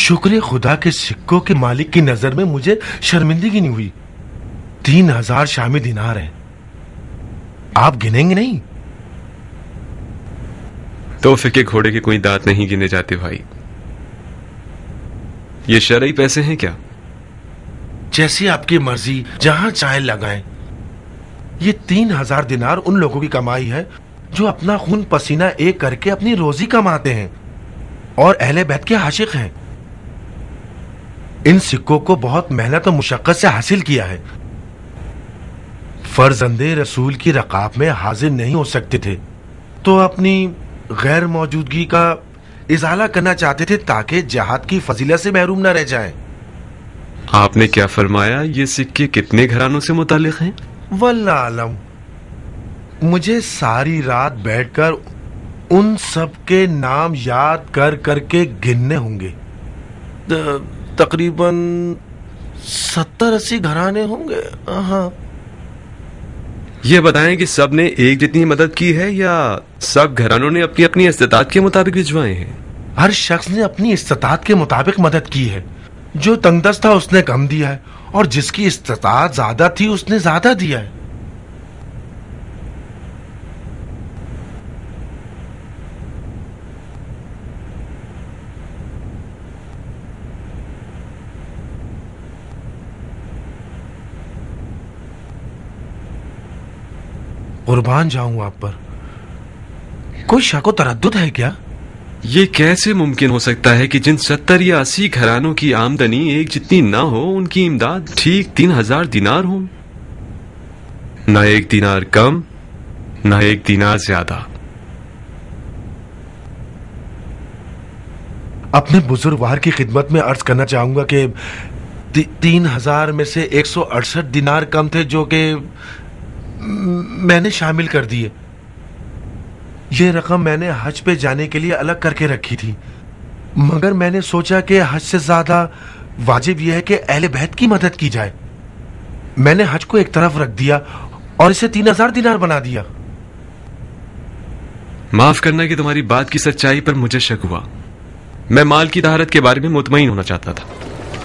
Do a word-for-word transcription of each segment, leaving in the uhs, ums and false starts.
शुक्र खुदा के सिक्कों के मालिक की नजर में मुझे शर्मिंदगी नहीं हुई। तीन हजार शामी दिनार हैं। आप गिनेंगे नहीं? तोहफे के घोड़े के कोई दांत नहीं गिने जाते भाई। ये शरई पैसे हैं क्या? जैसी आपकी मर्जी, जहां चाहे लगाएं। ये तीन हजार दिनार उन लोगों की कमाई है जो अपना खून पसीना एक करके अपनी रोजी कमाते हैं और अहले बैत के आशिक हैं। इन सिक्कों को बहुत मेहनत और मुशक्कत से हासिल किया है। फर्जंदे रसूल की रकाब में हाजिर नहीं हो सकते थे तो अपनी गैर मौजूदगी का इजाला करना चाहते थे ताकि जहाद की फजीलत से महरूम न रह जाएं। आपने क्या फरमाया? ये सिक्के कितने घरानों से मुतालिक हैं? वल्लाह आलम। मुझे सारी रात बैठकर उन सब के नाम याद कर करके गिनने होंगे। तकरीबन सत्तर अस्सी घराने होंगे। हाँ। ये बताएं कि सब ने एक जितनी मदद की है या सब घरानों ने अपनी अपनी इस्तिताअत के मुताबिक भिजवाए हैं? हर शख्स ने अपनी इस्तिताअत के मुताबिक मदद की है। जो तंगदस्त था उसने कम दिया है और जिसकी इस्तिताअत ज्यादा थी उसने ज्यादा दिया है। कुर्बान जाऊं आप पर। कोई शक व तरद्दुद है क्या? ये कैसे मुमकिन हो सकता है कि जिन सत्तर या अस्सी घरानों की आमदनी एक जितनी ना हो उनकी इमदाद ठीक तीन हजार दिनार हो? ना एक दिनार कम, ना एक दिनार ज्यादा। अपने बुजुर्गवार की खिदमत में अर्ज करना चाहूंगा कि ती, तीन हजार में से एक सौ अड़सठ दिनार कम थे जो कि मैंने शामिल कर दिए। ये रकम मैंने हज पे जाने के लिए अलग करके रखी थी, मगर मैंने सोचा कि हज से ज्यादा वाजिब यह है कि अहले बैत की मदद की जाए। मैंने हज को एक तरफ रख दिया और इसे तीन हजार दिनार बना दिया। माफ करना कि तुम्हारी बात की सच्चाई पर मुझे शक हुआ। मैं माल की तहारत के बारे में मुतमईन होना चाहता था।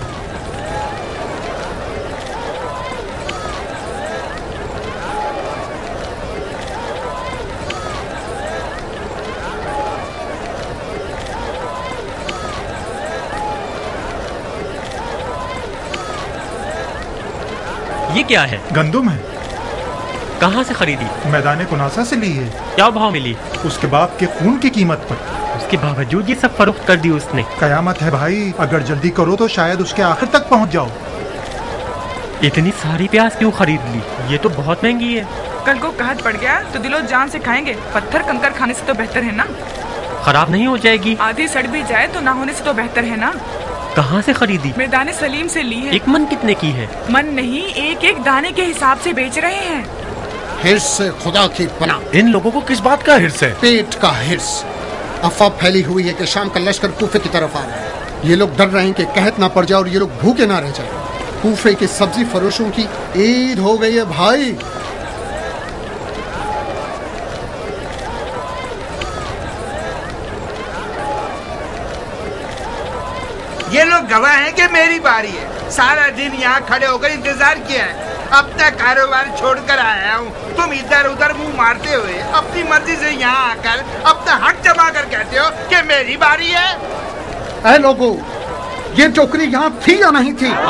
ये क्या है? गंदुम है। कहाँ से खरीदी? मैदान कुनासा से ली है। क्या भाव मिली? उसके बाप के खून की कीमत पर। उसके बावजूद ये सब फरोख्त कर दी उसने। कयामत है भाई, अगर जल्दी करो तो शायद उसके आखिर तक पहुँच जाओ। इतनी सारी प्याज क्यों खरीद ली? ये तो बहुत महंगी है। कल को कहत पड़ गया तो दिलो जान से खाएंगे। पत्थर कंकर खाने से तो बेहतर है ना। खराब नहीं हो जाएगी? आधी सड़ भी जाए तो ना होने से तो बेहतर है ना। कहाँ से खरीदी? मैदान सलीम से ली है। एक मन कितने की है? मन नहीं, एक एक दाने के हिसाब से बेच रहे हैं। हिर्स से खुदा की पनाह। इन लोगों को किस बात का हिर्स है? पेट का हिर्स। अफवाह फैली हुई है कि शाम का लश्कर कूफे की तरफ आ रहा है। ये लोग डर रहे हैं कि कहत ना पड़ जाए और ये लोग भूखे ना रह जाए। कूफे के सब्जी फरोशों की ईद हो गई है भाई। ये लोग गवाह हैं कि मेरी बारी है। सारा दिन यहाँ खड़े होकर इंतजार किया है। अपना कारोबार छोड़कर आया हूँ। तुम इधर उधर मुंह मारते हुए अपनी मर्जी से यहाँ आकर अपना हक जमा कर कहते हो कि मेरी बारी है। ऐ लोगों, ये टोकरी यहाँ थी या नहीं थी?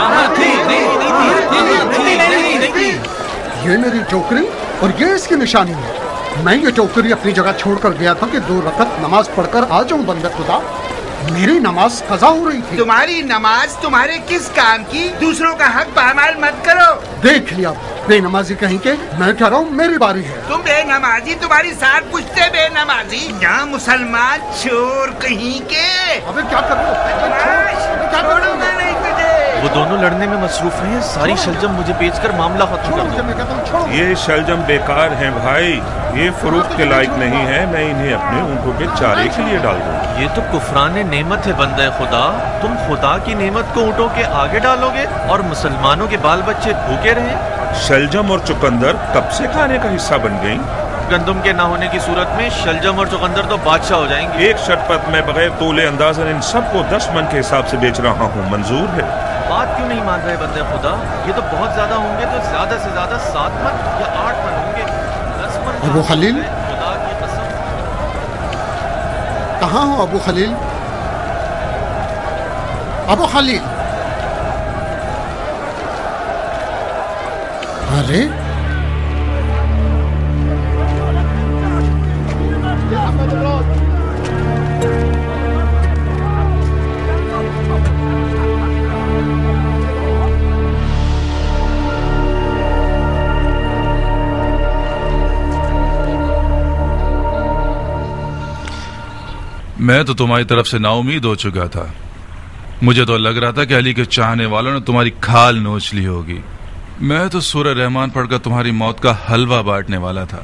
ये मेरी टोकरी और ये इसकी निशानी है। मैं ये टोकरी अपनी जगह छोड़कर गया था कि दो रकत नमाज पढ़कर आ जाऊं बंदे खुदा। मेरी नमाज कज़ा हो रही थी। तुम्हारी नमाज तुम्हारे किस काम की? दूसरों का हक पामाल मत करो। देख लिया बेनमाजी कहीं के। मैं कह रहा हूँ मेरी बारी है। तुम बेनमाजी, तुम्हारी साथ पूछते बेनमाजी। यहाँ मुसलमान चोर कहीं के। अबे क्या कर रहे हो? छोड़ूंगा नहीं तुझे। वो दोनों लड़ने में मसरूफ हैं। सारी शलजम मुझे बेचकर मामला खत्म कर दो। ये शलजम बेकार हैं भाई। ये फरोख्त के लायक नहीं है। मैं इन्हें अपने ऊँटों के चारे के लिए डाल दूँ। ये तो कुफरान नेमत है बंदे खुदा। तुम खुदा की नेमत को ऊँटों के आगे डालोगे और मुसलमानों के बाल बच्चे भूखे रहे। शलजम और चुकंदर कब से खाने का हिस्सा बन गई? गंदम के ना होने की सूरत में शलजम और चुकंदर तो बादशाह हो जाएंगे। एक शतपथ में बगैर तोले अंदाजन इन सबको दस मन के हिसाब से बेच रहा हूँ, मंजूर है? बात क्यों नहीं मान रहे बंदे खुदा? ये तो बहुत ज्यादा होंगे, तो ज्यादा से ज्यादा सात मन या आठ मन होंगे। दस मन अबू खलील, खुदा की कसम। कहाँ हो अबू खलील? अबू खलील, अरे मैं तो तुम्हारी तरफ से नाउमीद हो चुका था। मुझे तो लग रहा था कि अली के चाहने वालों ने तुम्हारी खाल नोच ली होगी। मैं तो सूरह रहमान पढ़कर तुम्हारी मौत का हलवा बांटने वाला था।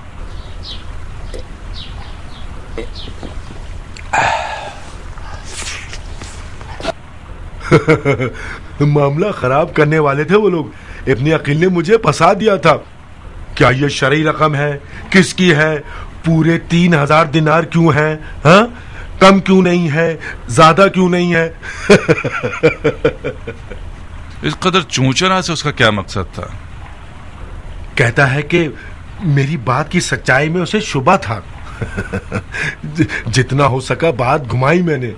मामला खराब करने वाले थे वो लोग। इब्ने अकील ने मुझे फंसा दिया था। क्या ये शरई रकम है? किसकी है? पूरे तीन हजार दिनार क्यों है? हाँ, कम क्यों नहीं है? ज्यादा क्यों नहीं है? इस कदर चूचना से उसका क्या मकसद था? कहता है कि मेरी बात की सच्चाई में उसे शुबा था। ज, जितना हो सका बात घुमाई मैंने।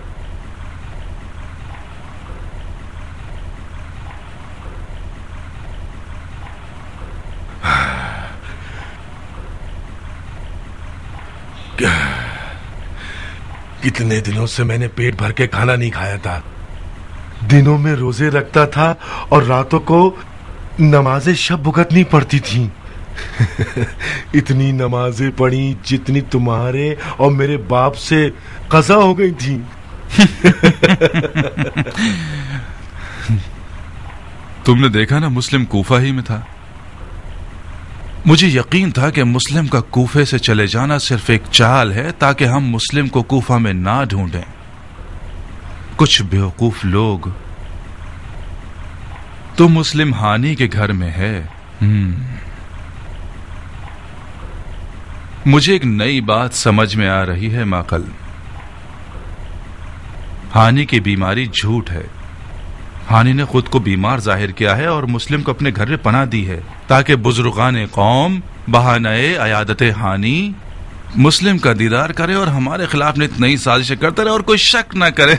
कितने दिनों से मैंने पेट भर के खाना नहीं खाया था। दिनों में रोजे रखता था और रातों को नमाजें शब भुगतनी पड़ती थी। इतनी नमाजें पढ़ी जितनी तुम्हारे और मेरे बाप से कज़ा हो गई थी। तुमने देखा ना, मुस्लिम कूफा ही में था। मुझे यकीन था कि मुस्लिम का कूफे से चले जाना सिर्फ एक चाल है ताकि हम मुस्लिम को कूफा में ना ढूंढें। कुछ बेवकूफ लोग तो मुस्लिम हानी के घर में है। मुझे एक नई बात समझ में आ रही है माकल। हानी की बीमारी झूठ है। हानी ने खुद को बीमार जाहिर किया है और मुस्लिम को अपने घर में पनाह दी है ताकि बुजुर्गान कौम बहाने अयादत हानी मुस्लिम का दीदार करे और हमारे खिलाफ नित नई साजिशें करते रहे और कोई शक ना करे।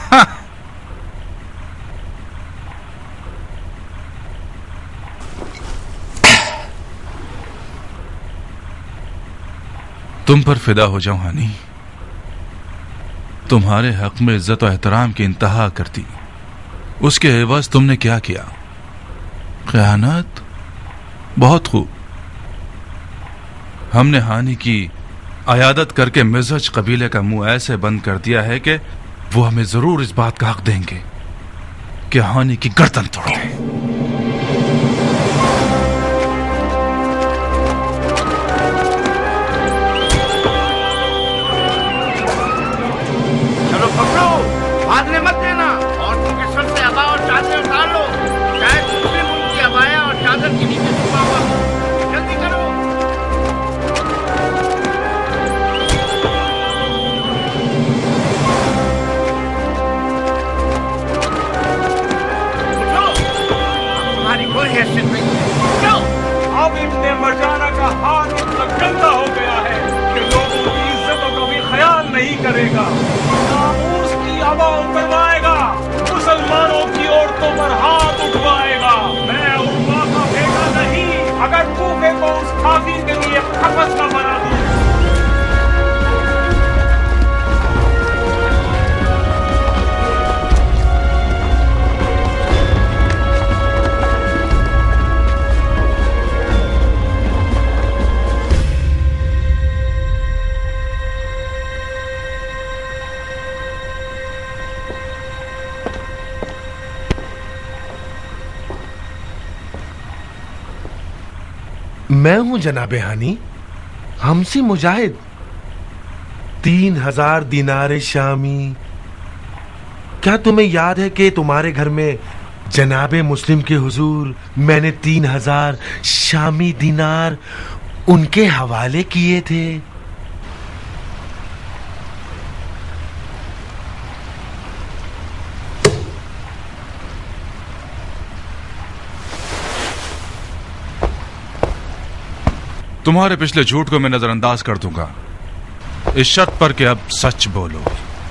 तुम पर फिदा हो जाऊं हानी। तुम्हारे हक में इज्जत और एहतराम की इंतहा करती, उसके एवज तुमने क्या किया? ख़यानत। बहुत खूब। हमने हानी की अयादत करके मिज़ज कबीले का मुंह ऐसे बंद कर दिया है कि वो हमें जरूर इस बात का हक देंगे कि हानी की गर्दन तोड़ दें। चलो पकड़ो, भागने मत देना। औरतों के सर से अबा और चादर उतार लो। शायद दूसरे मुल्क की अबाया और चादर के नीचे छुपा हुआ हो। जल्दी करो। उठो, अब तुम्हारी कोई हैसियत नहीं है। उठो। अब इब्ने मरजाना का हाथ इतना गंदा हो गया है कि लोगों की इज्जतों का भी ख्याल नहीं करेगा। नामूस की हवा उतरवाएगा, मुसलमानों की औरतों पर हाथ उठवाएगा। मैं उर्वा का बेटा नहीं, अगर कूफे को उस काफिर के लिए खपत न बना दूं। मैं हूं जनाबे हानी, हमसी मुजाहिद। तीन हजार दिनारे शामी। क्या तुम्हें याद है कि तुम्हारे घर में जनाबे मुस्लिम के हुजूर मैंने तीन हजार शामी दिनार उनके हवाले किए थे। तुम्हारे पिछले झूठ को मैं नजरअंदाज कर दूंगा, इस शर्त पर कि अब सच बोलो।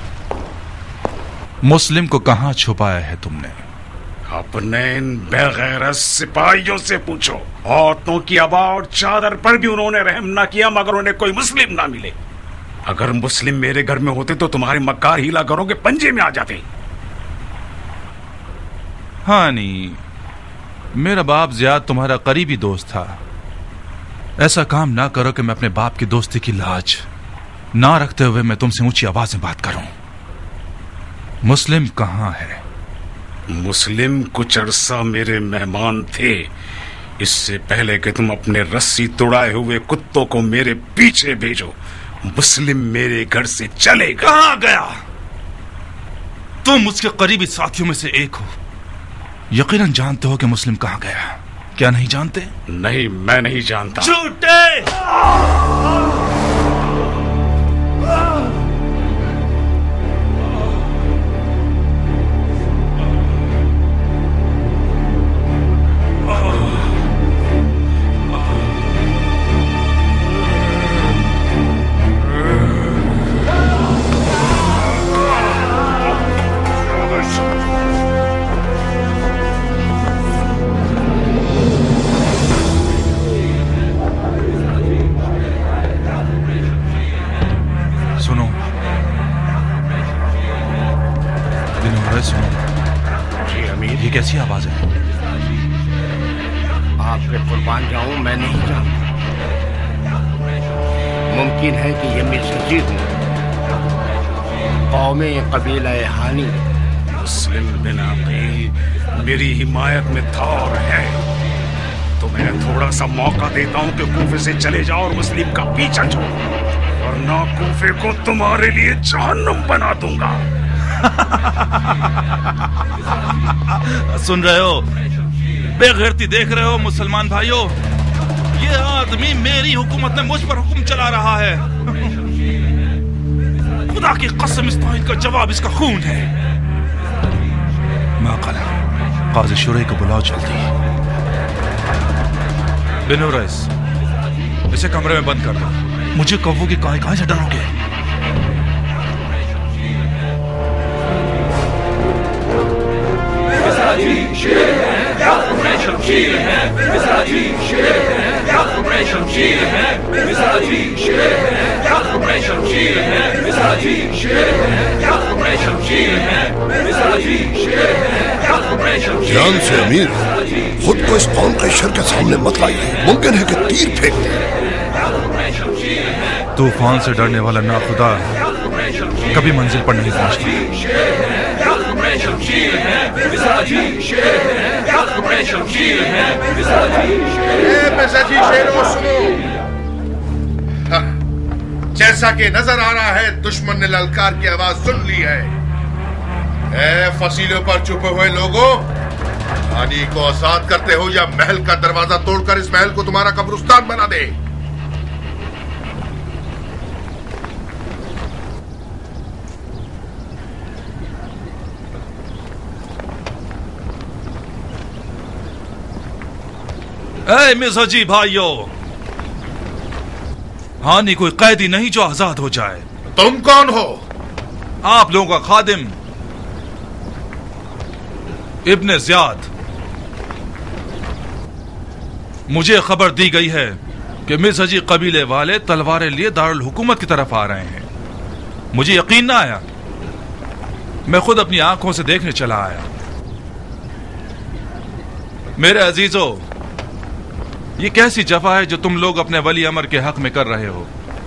मुस्लिम को कहां छुपाया है तुमने? अपने इन बेगैरत सिपाहियों से पूछो। औरतों की आबा और चादर पर भी उन्होंने रहम ना किया मगर उन्हें कोई मुस्लिम ना मिले। अगर मुस्लिम मेरे घर में होते तो तुम्हारे मक्कार हीला घरों के पंजे में आ जाते। हाँ नहीं, मेरा बाप जियाद तुम्हारा करीबी दोस्त था। ऐसा काम ना करो कि मैं अपने बाप की दोस्ती की लाज ना रखते हुए मैं तुमसे ऊंची आवाज में बात करूं। मुस्लिम कहां है? मुस्लिम कुछ अरसा मेरे मेहमान थे। इससे पहले कि तुम अपने रस्सी तुड़ाए हुए कुत्तों को मेरे पीछे भेजो, मुस्लिम मेरे घर से चलेगा। कहां गया? तुम उसके करीबी साथियों में से एक हो, यकीनन जानते हो कि मुस्लिम कहां गया। क्या नहीं जानते? नहीं, मैं नहीं जानता। झूठे! ये कैसी आवाज है? आप पे कुर्बान जाऊं, मैं नहीं जानता। मुमकिन है कि ये मिर्ज़ा हूं, कौमे कबीला हानी। मुस्लिम बिन अकील मेरी हिमायत में था और है। तो मैं थोड़ा सा मौका देता हूं कि कूफे से चले जाओ और मुस्लिम का पीछा छोड़ो, वरना कूफे को तुम्हारे लिए जहन्नुम बना दूंगा। सुन रहे हो? बेगैरती देख रहे हो मुसलमान भाइयों? ये आदमी मेरी हुकूमत में मुझ पर हुक्म चला रहा है। खुदा की कसम, इस तौहीद का जवाब इसका खून है। माक़ला, काज़ी शुरई को बुलाओ जल्दी। बिनो रईस, इसे कमरे में बंद कर दो। मुझे कौवों की काई काई से डरोगे? शेर है या तुम्हें शमशीर है, मिज़राजी शेर है या तुम्हें शमशीर है, मिज़राजी शेर है या तुम्हें शमशीर है, मिज़राजी शेर है या तुम्हें शमशीर है, मिज़राजी शेर है या तुम्हें शमशीर है। ध्यान से अमीर, खुद को इस कौम के शर के सामने मत लाइए। मुमकिन है कि तीर फेंक दे। तूफान से डरने वाला ना खुदा कभी मंजिल पर नहीं पहुंचता। शमशीर है, मिज़राजी शेर है या तुम्हें शमशीर है, मिज़राजी शेर है। मिज़राजी शेरों सुनो, जैसा कि नजर आ रहा है दुश्मन ने ललकार की आवाज सुन ली है। ए फसीलों पर छुपे हुए लोगों, हानी को आजाद करते हो या महल का दरवाजा तोड़कर इस महल को तुम्हारा कब्रिस्तान बना दे। ए मिर्ज़ाजी भाइयों, हानि कोई कैदी नहीं जो आजाद हो जाए। तुम कौन हो? आप लोगों का खादिम इब्ने ज़ियाद। मुझे खबर दी गई है कि मिर्ज़ाजी कबीले वाले तलवारें लिए दारुल हुकूमत की तरफ आ रहे हैं। मुझे यकीन ना आया, मैं खुद अपनी आंखों से देखने चला आया। मेरे अजीजों, ये कैसी जफा है जो तुम लोग अपने वली अमर के हक में कर रहे हो?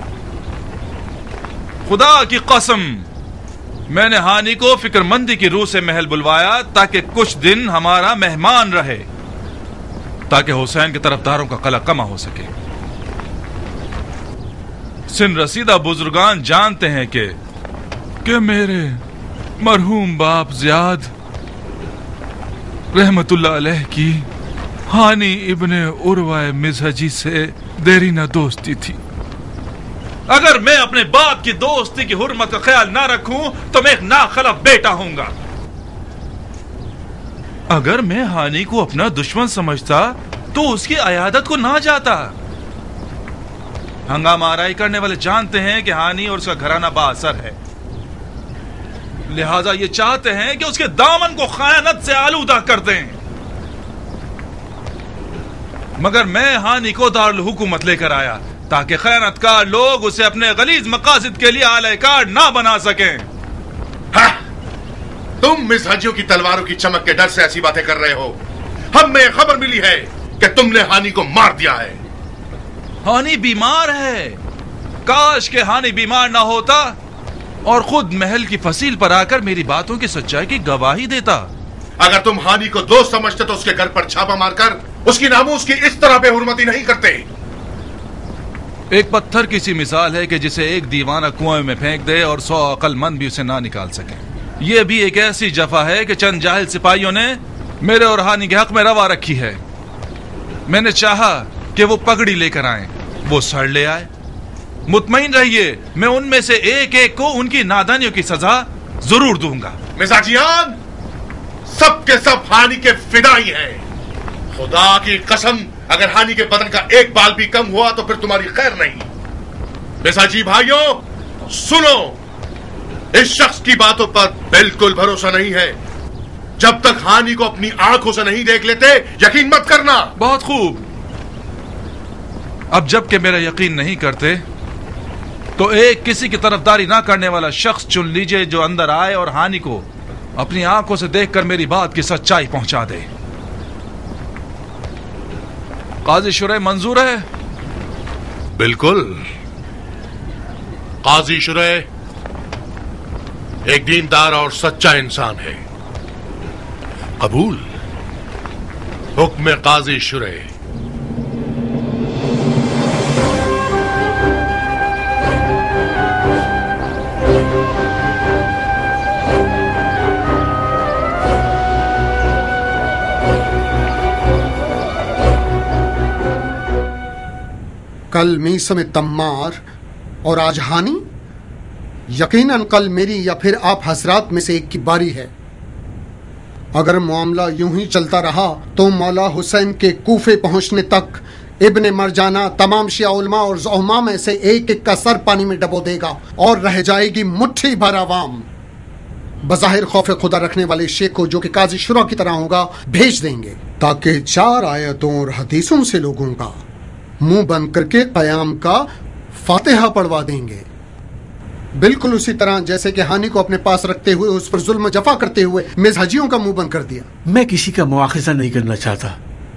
खुदा की कसम, मैंने हानि को फिक्रमंदी की रूह से महल बुलवाया ताकि कुछ दिन हमारा मेहमान रहे, ताकि हुसैन के तरफदारों का कला कमा हो सके। सिन रसीदा बुजुर्गान जानते हैं कि कि मेरे मरहूम बाप ज़ियाद रहमतुल्लाह अलैह की हानी इब्ने उर्वा मिज़हजी से देरीना दोस्ती थी। अगर मैं अपने बाप की दोस्ती की हुर्मत का ख्याल ना रखूं तो मैं एक नाखलफ बेटा हूंगा। अगर मैं हानी को अपना दुश्मन समझता तो उसकी अयादत को ना जाता। हंगामा आराई करने वाले जानते हैं कि हानी और उसका घराना बाअसर है, लिहाजा ये चाहते हैं कि उसके दामन को खयानत से आलूदा कर दें। मगर मैं हानी को दारुल हुकूमत लेकर आया ताकि खयानतकार लोग उसे अपने गलीज मकासद के लिए आलयकार ना बना सकें। हाँ, तुम मिज़हजियों की तलवारों की चमक के डर से ऐसी बातें कर रहे हो। हमें खबर मिली है कि तुमने हानी को मार दिया है। हानी बीमार है। काश के हानी बीमार ना होता और खुद महल की फसील पर आकर मेरी बातों की सच्चाई की गवाही देता। अगर तुम हानी को दोस्त समझते तो उसके घर पर छापा मारकर उसकी नामूस की इस तरह बेहुरमती नहीं करते। एक पत्थर की सी मिसाल है कि जिसे एक दीवाना कुएं में फेंक दे और सौ अक्लमंद भी उसे ना निकाल सके। यह भी एक ऐसी जफा है कि चंद जाहिल सिपाहियों ने मेरे और हानी के हक में रवा रखी है। मैंने चाहा कि वो पगड़ी लेकर आए, वो सर ले आए। मुतमईन रहिए, मैं उनमें से एक एक को उनकी नादानियों की सजा जरूर दूंगा। मिजाजियान, सब के सब हानी के फिदाई हैं। खुदा की कसम, अगर हानी के बदन का एक बाल भी कम हुआ तो फिर तुम्हारी खैर नहीं। मिजाजी भाइयों सुनो, इस शख्स की बातों पर बिल्कुल भरोसा नहीं है। जब तक हानी को अपनी आंखों से नहीं देख लेते यकीन मत करना। बहुत खूब। अब जबकि मेरा यकीन नहीं करते तो एक किसी की तरफदारी ना करने वाला शख्स चुन लीजिए जो अंदर आए और हानि को अपनी आंखों से देखकर मेरी बात की सच्चाई पहुंचा दे। काजी शुरे मंजूर है? बिल्कुल। काजी शुरे एक दीनदार और सच्चा इंसान है। कबूल। हुक्म काजी शुरे। कल मीसम तम्मार और आज हानी। यकीनन कल मेरी या फिर आप हजरात में से एक की बारी है। अगर मामला यूं ही चलता रहा तो मौला हुसैन के कूफे पहुंचने तक इब्ने मरजाना तमाम शिया उलमा और ज़ुहमा में से एक एक का सर पानी में डबो देगा और रह जाएगी मुट्ठी भर आवाम। बज़ाहिर खौफ खुदा रखने वाले शेख को, जो कि काजी शुरा की तरह होगा, भेज देंगे ताकि चार आयतों और हदीसों से लोगों का मुंह बंद करके कयाम का फातिहा पढ़वा देंगे। बिल्कुल उसी तरह जैसे कि हानि को अपने पास रखते हुए उस पर जुल्म जफा करते हुए मिज़हजियों का मुंह बंद कर दिया। मैं किसी का मुआखिजा नहीं करना चाहता।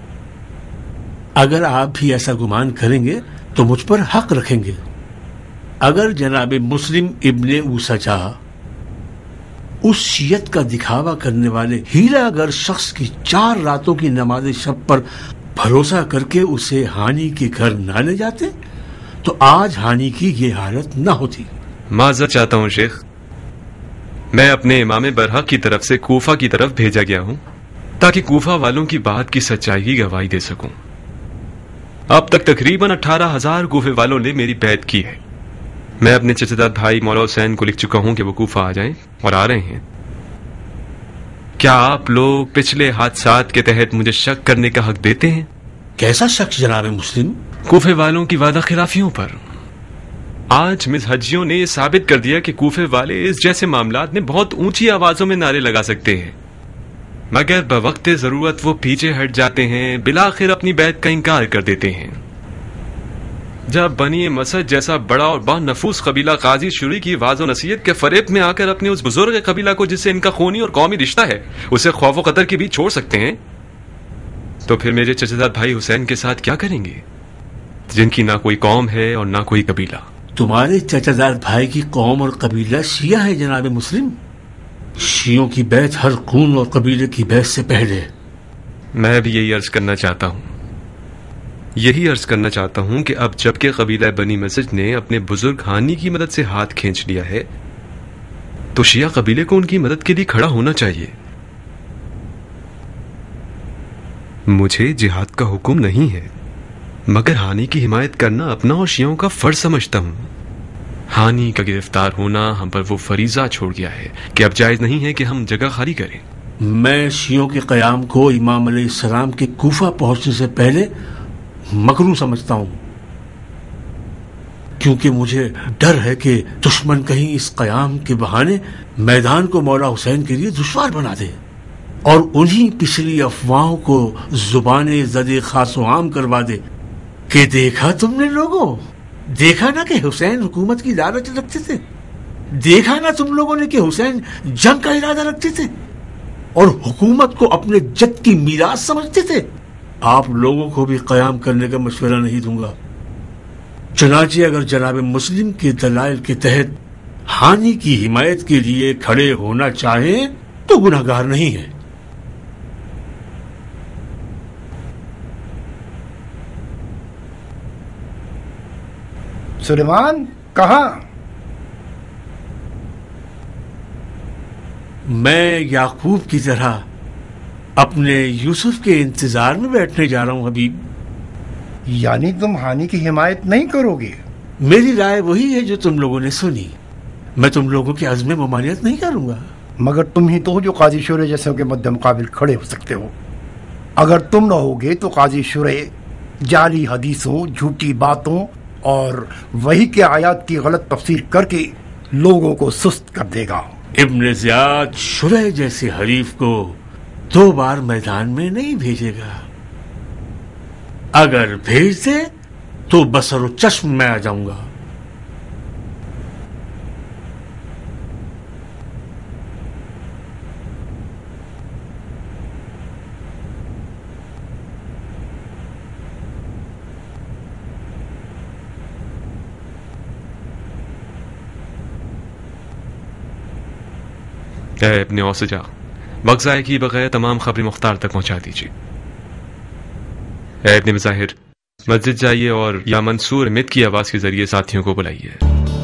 अगर आप भी ऐसा गुमान करेंगे तो मुझ पर हक रखेंगे। अगर जनाब मुस्लिम इब्ने ऊसजा उस शियत का दिखावा करने वाले हीरागर शख्स की चार रातों की नमाज शब पर भरोसा करके उसे हानि के घर ना ले जाते तो आज हानि की ये हालत ना होती। माजरत चाहता हूं शेख, मैं अपने इमाम बरहक की तरफ से कूफा की तरफ भेजा गया हूं ताकि कूफा वालों की बात की सच्चाई की गवाही दे सकूं। अब तक तकरीबन अठारह हजार कूफे वालों ने मेरी बैत की है। मैं अपने चचेदार भाई मौला हुसैन को लिख चुका हूं कि वो कूफा आ जाएं और आ रहे हैं। क्या आप लोग पिछले हादसात के तहत मुझे शक करने का हक देते हैं? कैसा शक जनाब मुस्लिम? कूफे वालों की वादा खिलाफियों पर। आज मिज़हजियों ने यह साबित कर दिया कि कूफे वाले इस जैसे मामलात में बहुत ऊंची आवाजों में नारे लगा सकते हैं, मगर बवक्ते जरूरत वो पीछे हट जाते हैं, बिलाखिर अपनी बैत का इंकार कर देते हैं। जब बनी मसद जैसा बड़ा और बानफूस कबीला काजी शुरी की वाज़ो नसीहत के फरेब में आकर अपने उस बुजुर्ग कबीला को जिससे इनका खूनी और कौमी रिश्ता है उसे खौफ कदर की भी छोड़ सकते हैं, तो फिर मेरे चचेदार भाई हुसैन के साथ क्या करेंगे जिनकी ना कोई कौम है और ना कोई कबीला? तुम्हारे चचादार भाई की कौम और कबीला शिया है जनाब मुस्लिम। शियों की बैत हर खून और कबीले की बैत से पहले। मैं भी यही अर्ज करना चाहता हूं यही अर्ज करना चाहता हूं कि अब जबकि कबीला बनी मसद ने अपने बुजुर्ग हानी की मदद से हाथ खींच लिया है तो शिया कबीले को उनकी मदद के लिए खड़ा होना चाहिए। मुझे जिहाद का हुक्म नहीं है, मगर हानी की हिमायत करना अपना और शियों का फर्ज समझता हूँ। हानी का गिरफ्तार होना हम पर वो फरीजा छोड़ गया है कि अब जायज नहीं है कि हम जगह खाली करें। मैं शियों के कयाम को इमाम अलैहिस्सलाम के कूफा पहुंचने से पहले मकरू समझता हूँ, क्योंकि मुझे डर है कि दुश्मन कहीं इस कयाम के बहाने मैदान को मौला हुसैन के लिए दुश्वार बना दे और उन्हीं पिछली अफवाहों को जुबाने ज़दे खासो आम करवा दे कि देखा तुमने लोगों, देखा ना कि हुसैन हुकूमत की लालच रखते थे, देखा ना तुम लोगों ने कि हुसैन जंग का इरादा रखते थे और हुकूमत को अपने जद की मीरास समझते थे। आप लोगों को भी कयाम करने का मशवरा नहीं दूंगा। चुनांचे अगर जनाब मुस्लिम के दलाइल के तहत हानि की हिमायत के लिए खड़े होना चाहें तो गुनाहगार नहीं है। सुलेमान कहाँ? मैं याकूब की तरह अपने यूसुफ के इंतजार में बैठने जा रहा हूं हबीब। यानी तुम हानि की हिमायत नहीं करोगे? मेरी राय वही है जो तुम लोगों ने सुनी। मैं तुम लोगों के अज़्म ममानियत नहीं करूंगा। मगर तुम ही तो हो जो काजी शुरे जैसे के मद्दे मुकाबिल खड़े हो सकते हो। अगर तुम न होगे तो काजी शुरे जाली हदीसों, झूठी बातों और वही के आयात की गलत तफसीर करके लोगों को सुस्त कर देगा। इब्न ज़ियाद शुरे जैसे हरीफ को दो बार मैदान में नहीं भेजेगा। अगर भेज दे तो बसरो चश्म में आ जाऊंगा। अपने औसजा वक़्ज़ाए की बगैर तमाम खबरें मुख्तार तक पहुंचा दीजिए। इब्न मज़ाहिर मस्जिद जाइए और या मंसूर मित की आवाज के जरिए साथियों को बुलाइए।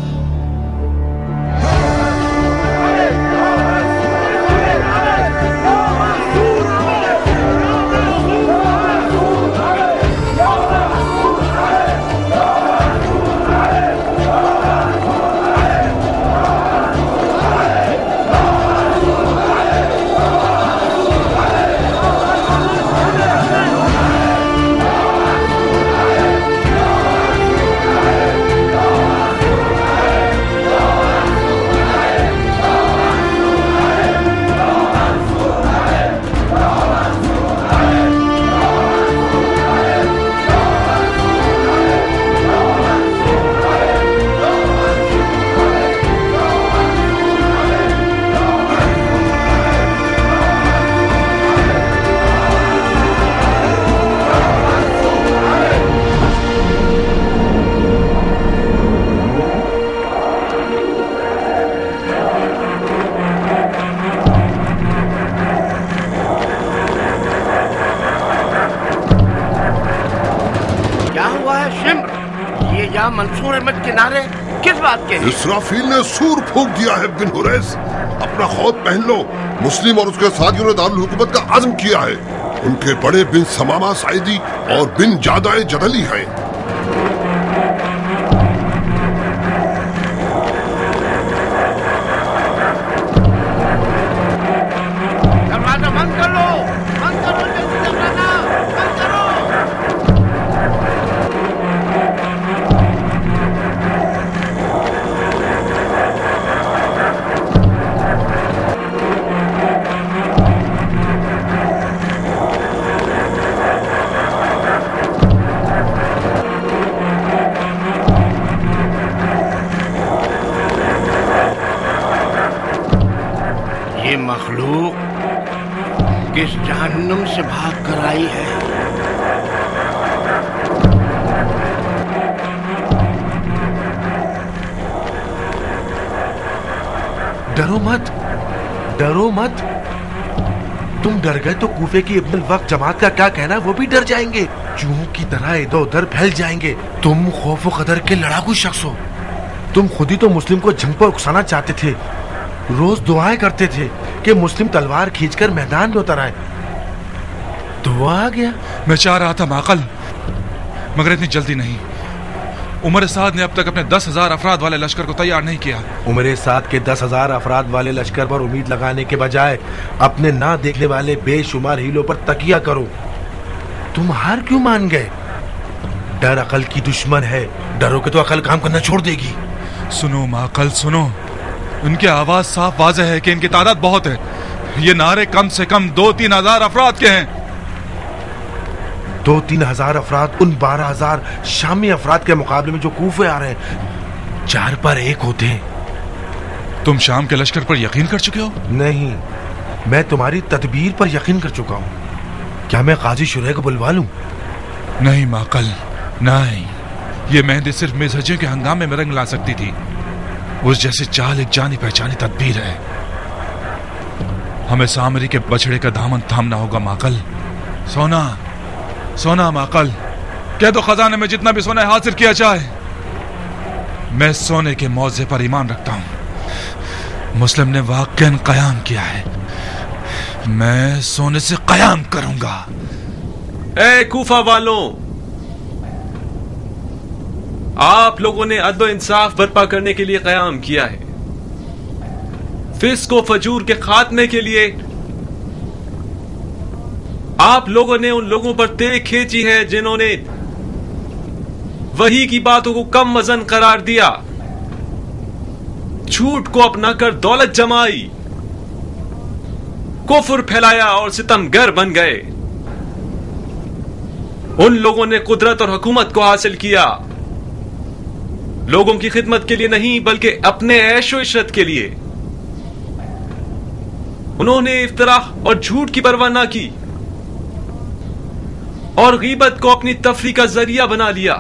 मंसूर अहमद किनारे किस बात के? इसराफील ने सूर फूंक दिया है बिन हुरैस। अपना खौफ पहन लो। मुस्लिम और उसके साथियों ने दारुल हुकूमत का आज़म किया है। उनके बड़े बिन समामा साइदी और बिन जादाए जदली हैं। दरवाजा बंद कर लो, बंद करो जल्दी दरवाजा, बंद करो। ये मखलूक किस जहन्नुम से भाग कर आई है? डरो मत, डरो मत। तुम डर गए तो कूफे की इब्नुल वक्त जमात का क्या कहना है वो भी डर जाएंगे। चूहों की तरह इधर उधर फैल जाएंगे। तुम खौफ व कदर के लड़ाकू शख्स हो। तुम खुद ही तो मुस्लिम को जंग पर उकसाना चाहते थे। रोज दुआएं करते थे कि मुस्लिम तलवार खींचकर मैदान में उतर आए। तो वो आ गया। मैं चाह रहा था माकल, मगर इतनी जल्दी नहीं। उमर साद ने अब तक अपने दस हजार अफराद वाले लश्कर को तैयार नहीं किया। उमर साद के दस हजार अफराद वाले लश्कर पर उम्मीद लगाने के बजाय अपने ना देखने वाले बेशुमार हीलों पर तकिया करो। तुम हार क्यों मान गए? डर अकल की दुश्मन है, डरोगे तो अकल काम करना छोड़ देगी। सुनो माकल सुनो, उनकी आवाज साफ वाज़ेह है कि इनकी तादाद बहुत है। ये नारे कम से कम दो तीन हजार अफराद के हैं। दो तीन हजार अफराद उन बारह हजार शामी अफराद के मुकाबले में जो कूफे आ रहे हैं, चार पर एक होते हैं। तुम शाम के लश्कर पर यकीन कर चुके हो? नहीं, मैं तुम्हारी तदबीर पर यकीन कर चुका हूँ। क्या मैं काजी शुरैह को बुलवा लूं? नहीं माकल नहीं, ये मेहंदी सिर्फ मिज़हजियों के हंगामे में रंग ला सकती थी। उस जैसी चाल एक जानी पहचानी तदबीर है। हमें सामरी के बछड़े का दामन थामना होगा माकल। सोना सोना माकल, कह दो खजाने में जितना भी सोना है हासिल किया जाए। मैं सोने के मौजे पर ईमान रखता हूं। मुस्लिम ने वाकई कयाम किया है, मैं सोने से कयाम करूंगा। ए कूफा वालों, आप लोगों ने अदल इंसाफ बर्पा करने के लिए कयाम किया है, फिस्क व फजूर के खात्मे के लिए। आप लोगों ने उन लोगों पर तेग खींची है जिन्होंने वही की बातों को कम वजन करार दिया, झूठ को अपनाकर दौलत जमाई, कुफ्र फैलाया और सितमगर बन गए। उन लोगों ने कुदरत और हुकूमत को हासिल किया, लोगों की खिदमत के लिए नहीं बल्कि अपने ऐशो इशरत के लिए। उन्होंने इफ्तरा और झूठ की परवाह ना की और गीबत को अपनी तफरी का जरिया बना लिया।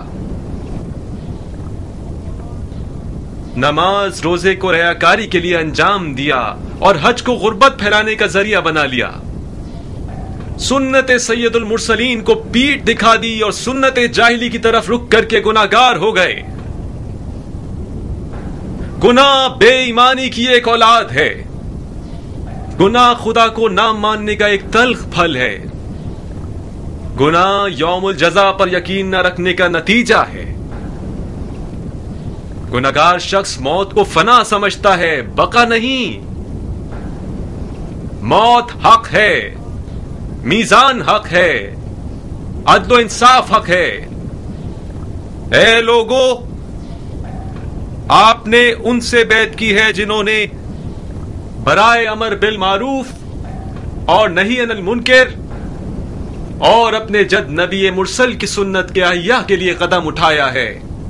नमाज रोजे को रयाकारी के लिए अंजाम दिया और हज को गुर्बत फैलाने का जरिया बना लिया। सुन्नत सैयदुल मुरसलीन को पीठ दिखा दी और सुन्नत जाहिली की तरफ रुक करके गुनाहगार हो गए। गुनाह बेईमानी की एक औलाद है। गुनाह खुदा को ना मानने का एक तल्ख फल है। गुनाह यौमुल जज़ा पर यकीन न रखने का नतीजा है। गुनाहगार शख्स मौत को फना समझता है, बका नहीं। मौत हक है, मीजान हक है, अदल इंसाफ हक है। ए लोगों, आपने उनसे बैत की है जिन्होंने बराए अमर बिल मारूफ और नही अनिल मुनकर और अपने जद नबी मुरसल की सुन्नत के अहिया के लिए कदम उठाया है।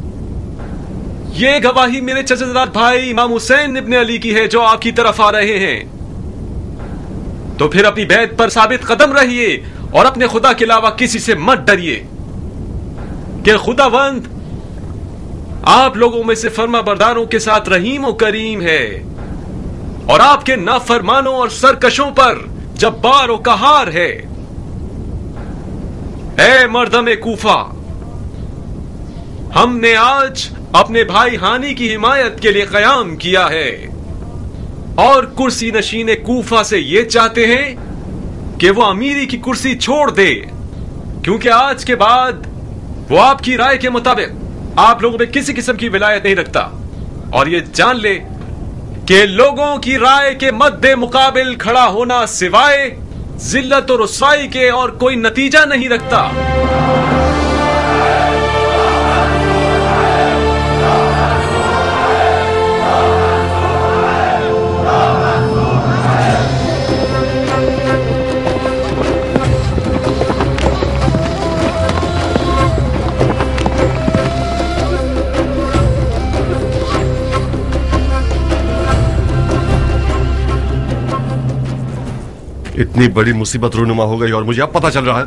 ये गवाही मेरे चचेदार भाई इमाम हुसैन इब्ने अली की है जो आपकी तरफ आ रहे हैं। तो फिर अपनी बैत पर साबित कदम रहिए और अपने खुदा के अलावा किसी से मत डरिए कि खुदावंद आप लोगों में से फर्मा बरदारों के साथ रहीम और करीम है और आपके नाफरमानों और सरकशों पर जब्बार और कहार है। ए मर्दम कूफा, हमने आज अपने भाई हानी की हिमायत के लिए कयाम किया है और कुर्सी नशीन कूफा से ये चाहते हैं कि वो अमीरी की कुर्सी छोड़ दे, क्योंकि आज के बाद वो आपकी राय के मुताबिक आप लोगों में किसी किस्म की विलायत नहीं रखता। और ये जान ले कि लोगों की राय के मद्दे मुकाबिल खड़ा होना सिवाय जिल्लत और रुसवाई के और कोई नतीजा नहीं रखता। इतनी बड़ी मुसीबत रूनुमा हो गई और मुझे अब पता चल रहा है।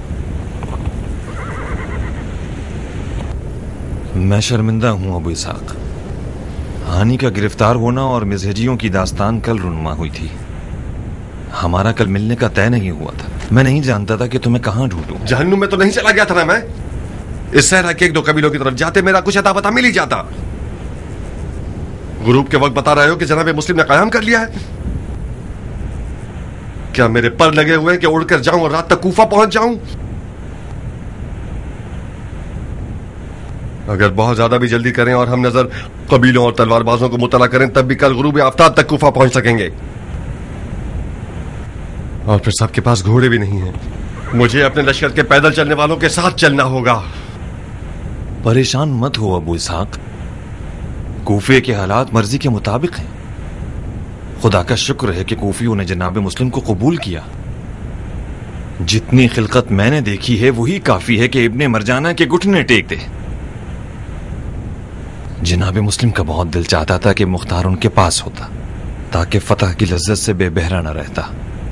मैं शर्मिंदा हूं अबू इसहाक। हानी का गिरफ्तार होना और मिज़हजियों की दास्तान कल रूनुमा हुई थी। हमारा कल मिलने का तय नहीं हुआ था। मैं नहीं जानता था कि तुम्हें कहां ढूंढूं। जहन्नुम में तो नहीं चला गया था ना मैं। इस सहरा के एक दो कबीलों की तरफ जाते मेरा कुछ अता पता मिल ही जाता। गुरूब के वक्त बता रहे हो कि जनाब मुस्लिम ने कयाम कर लिया है। क्या मेरे पर लगे हुए हैं कि उड़कर जाऊं और रात तक कूफा पहुंच जाऊं? अगर बहुत ज्यादा भी जल्दी करें और हम नजर कबीलों और तलवारबाजों को मुतला करें तब भी कल गुरूब आफ्ताब तक कूफा पहुंच सकेंगे। और फिर सबके पास घोड़े भी नहीं हैं। मुझे अपने लश्कर के पैदल चलने वालों के साथ चलना होगा। परेशान मत हो अबू इसहाक, कूफे के हालात मर्जी के मुताबिक हैं। खुदा का शुक्र है कि कूफियों ने जनाब मुस्लिम को कबूल किया। जितनी खिलकत मैंने देखी है वही काफी है कि इब्ने मरजाना के घुटने टेक दे। जनाब मुस्लिम का बहुत दिल चाहता था कि मुख्तार उनके पास होता ताकि फतह की लज्जत से बेबहरा न रहता।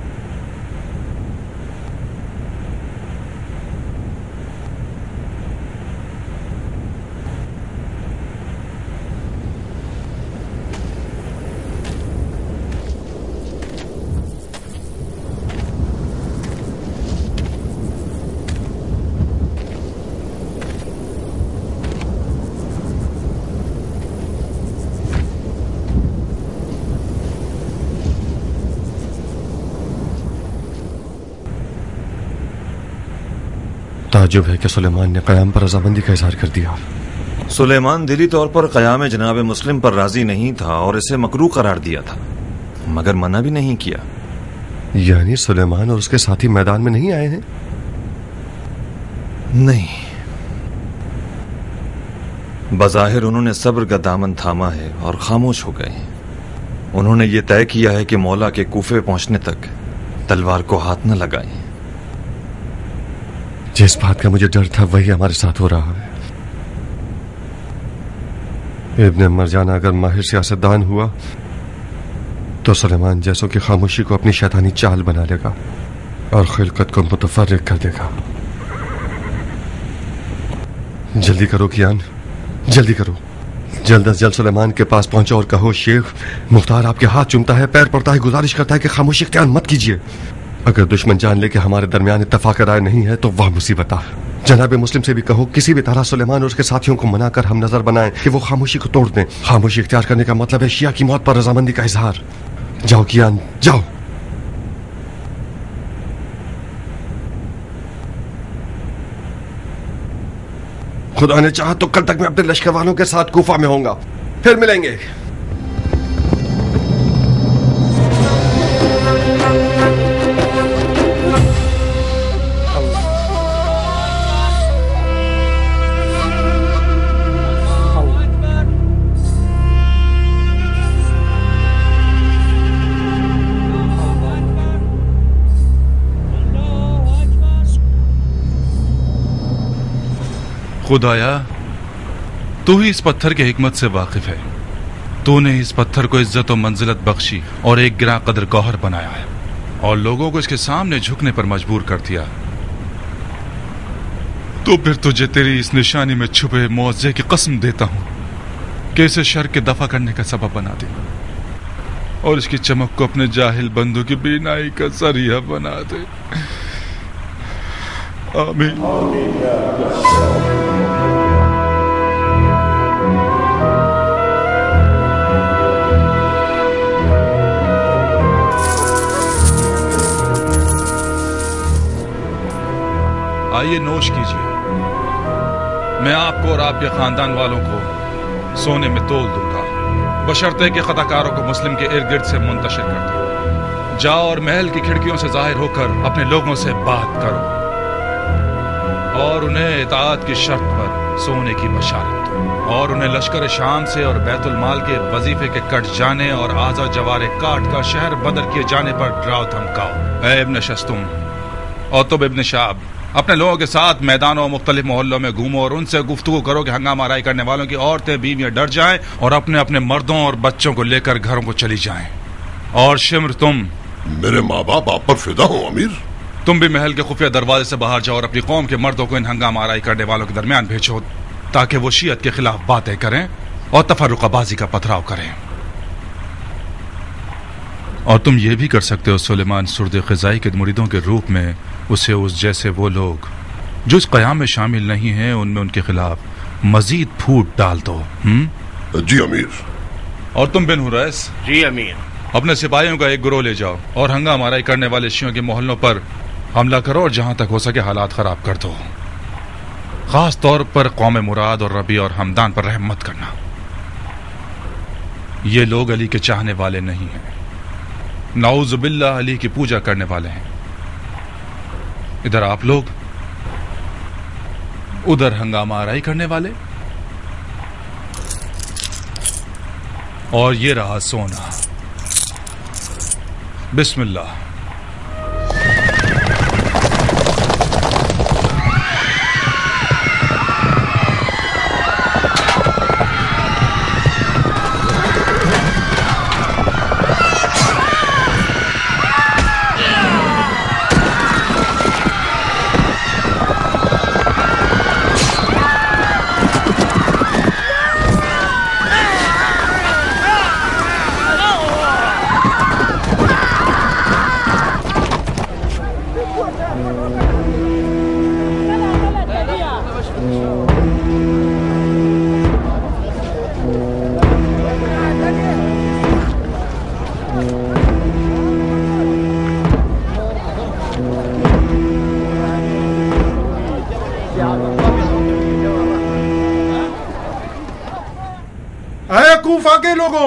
ताजुब है कि सुलेमान ने क़याम पर रजामंदी का इजहार कर दिया। सुलेमान दिली तौर पर क़याम जनाब मुस्लिम पर राजी नहीं था और इसे मकरू करार दिया था, मगर मना भी नहीं किया। यानी सुलेमान और उसके साथी मैदान में नहीं आए हैं? नहीं, बज़ाहिर उन्होंने सब्र का दामन थामा है और खामोश हो गए। उन्होंने ये तय किया है कि मौला के कूफे पहुंचने तक तलवार को हाथ न लगाएं। जिस बात का मुझे डर था वही हमारे साथ हो रहा है। इब्ने मरजाना अगर माहिर सियासतदान हुआ तो सुलेमान जैसों की खामोशी को अपनी शैतानी चाल बना लेगा और खिलकत को मुतफर्रिक कर देगा। जल्दी करो कियान, जल्दी करो। जल्द अज जल्द सुलेमान के पास पहुंचो और कहो, शेख मुख्तार आपके हाथ चूमता है, पैर पड़ता है, गुजारिश करता है कि खामोशी इख्तियार मत कीजिए। अगर दुश्मन जान ले कि हमारे दरमियान इत्तफाक राय नहीं है तो वह मुसीबत है। जनाब मुस्लिम से भी कहो किसी भी तरह सुलेमान और उसके साथियों को मनाकर हम नजर बनाएं कि वो खामोशी को तोड़ दें। खामोशी इख्तियार करने का मतलब है शिया की मौत पर रजामंदी का इजहार। जाओ कियान, जाओ। खुदा ने चाहा तो कल तक मैं अपने लश्कर वालों के साथ कूफा में होऊंगा। फिर मिलेंगे। खुदाया, तू ही इस पत्थर के हिकमत से वाकिफ है। तूने इस पत्थर को इज्जत और मंजिलत बख्शी और एक गिरा कदर गौहर बनाया है और लोगों को इसके सामने झुकने पर मजबूर कर दिया। तो फिर तुझे तेरी इस निशानी में छुपे मुआवजे की कसम देता हूं कि इसे शर के दफा करने का सबब बना दे और इसकी चमक को अपने जाहिल बंदों की बीनाई का जरिया बना दे। आमीन। आइए नोश कीजिए। मैं आपको और आपके खानदान वालों को सोने में तोल दूंगा, बशर्ते कि खताकारों को मुस्लिम के इर्द गिर्द से मुंतशिर कर दो। जाओ और महल की खिड़कियों से जाहिर होकर अपने लोगों से बात करो और उन्हें इताअत की शर्त पर सोने की बशारत दो और उन्हें लश्कर शाम से और बैतुल माल के वजीफे के कट जाने और आजा जवारे काट कर शहर बदर किए जाने पर डराओ धमकाओ। ऐ इब्न शस्तुम और तुम इब्न शाब, अपने लोगों के साथ मैदानों और मुख्तलिफ मोहल्लों में घूमो और उनसे गुफ्तगू करो कि हंगामा आराई करने वालों की औरतें बीवियां डर जाएं और अपने अपने मर्दों और बच्चों को लेकर घरों को चली जाएं। और शिम्र, तुम मेरे माँ बाप आप पर फिदा हो अमीर। तुम भी महल के खुफिया दरवाजे से बाहर जाओ और अपनी कौम के मर्दों को इन हंगामा आराई करने वालों के दरमियान भेजो ताकि वो शियत के खिलाफ बातें करें और तफर्रुकाबाजी का पथराव करें। और तुम ये भी कर सकते हो सुलेमान सुर्द ख़िज़ाई के मुरीदों के रूप में उसे उस जैसे वो लोग जो इस क़याम में शामिल नहीं हैं उनमें उनके खिलाफ मजीद फूट डाल दो। हुँ? जी अमीर। और तुम बिन हुरैस? जी अमीर। अपने सिपाहियों का एक गिरोह ले जाओ और हंगामा आराई करने वाले शियों के मोहल्लों पर हमला करो और जहां तक हो सके हालात खराब कर दो। खास तौर पर कौम मुराद और रबी और हमदान पर रहम मत करना। ये लोग अली के चाहने वाले नहीं हैं, नाउज़ बिल्लाह अली की पूजा करने वाले हैं। इधर आप लोग, उधर हंगामा आराई करने वाले, और ये रहा सोना। बिस्मिल्लाह। कूफा के लोगों,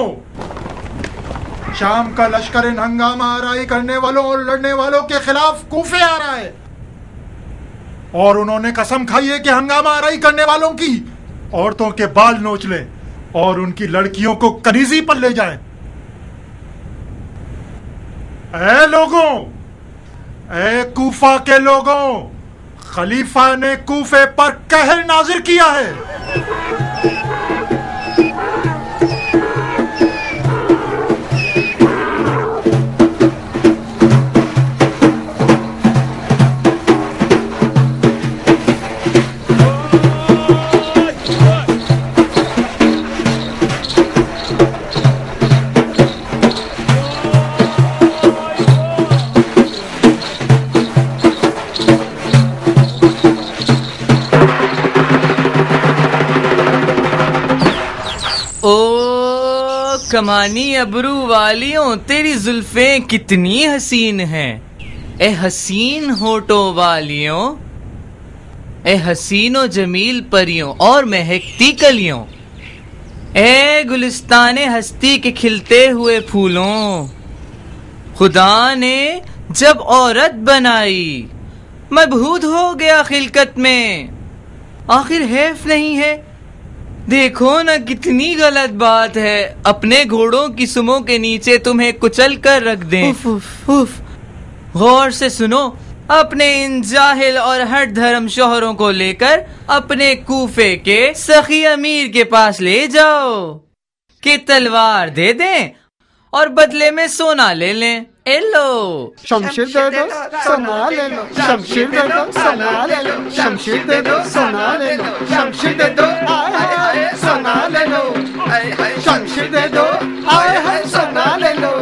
शाम का लश्कर इन हंगामा आराई करने वालों और लड़ने वालों के खिलाफ कूफे आ रहा है और उन्होंने कसम खाई है कि हंगामा आराई करने वालों की औरतों के बाल नोच ले और उनकी लड़कियों को कनीजी पर ले जाए। ऐ लोगों, ऐ कूफा के लोगों, खलीफा ने कूफे पर कहर नाजिर किया है। कमानी अबरू वालियों, तेरी जुल्फें कितनी हसीन हैं। ए हसीन होठों वालियों, ए हसीनो जमील परियों और महकती कलियों, ए गुलिस्ताने हस्ती के खिलते हुए फूलों, खुदा ने जब औरत बनाई मबहूत हो गया खिलकत में। आखिर हैफ नहीं है, देखो ना कितनी गलत बात है अपने घोड़ों की सुमों के नीचे तुम्हें कुचल कर रख दें। उफ, उफ, उफ। गौर से सुनो, अपने इन जाहिल और हट धर्म शोहरों को लेकर अपने कूफे के सखी अमीर के पास ले जाओ कि तलवार दे दें और बदले में सोना ले लें। ए लो, शमशीर दे दो, सोना ले लो। शमशीर दे दो, सोना ले लो। शमशीर दे दो, सोना ले लो। शमशीर दे दो, आए हाय सोना ले लो। शमशीर दे दो, आए हाय सोना ले लो।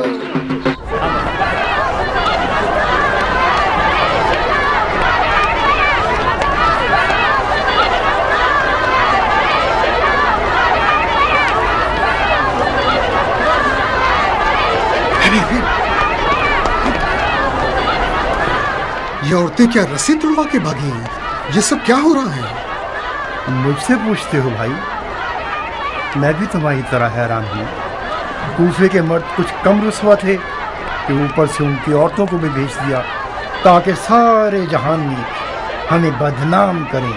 ये औरतें क्या रस्सी तुड़वा के भागी हैं? ये सब क्या हो रहा है? मुझसे पूछते हो भाई? मैं भी तुम्हारी तरह हैरान हूँ। कूफे के मर्द कुछ कम रुस्वा थे कि ऊपर से उनकी औरतों को भी भेज दिया ताकि सारे जहान में हमें बदनाम करें।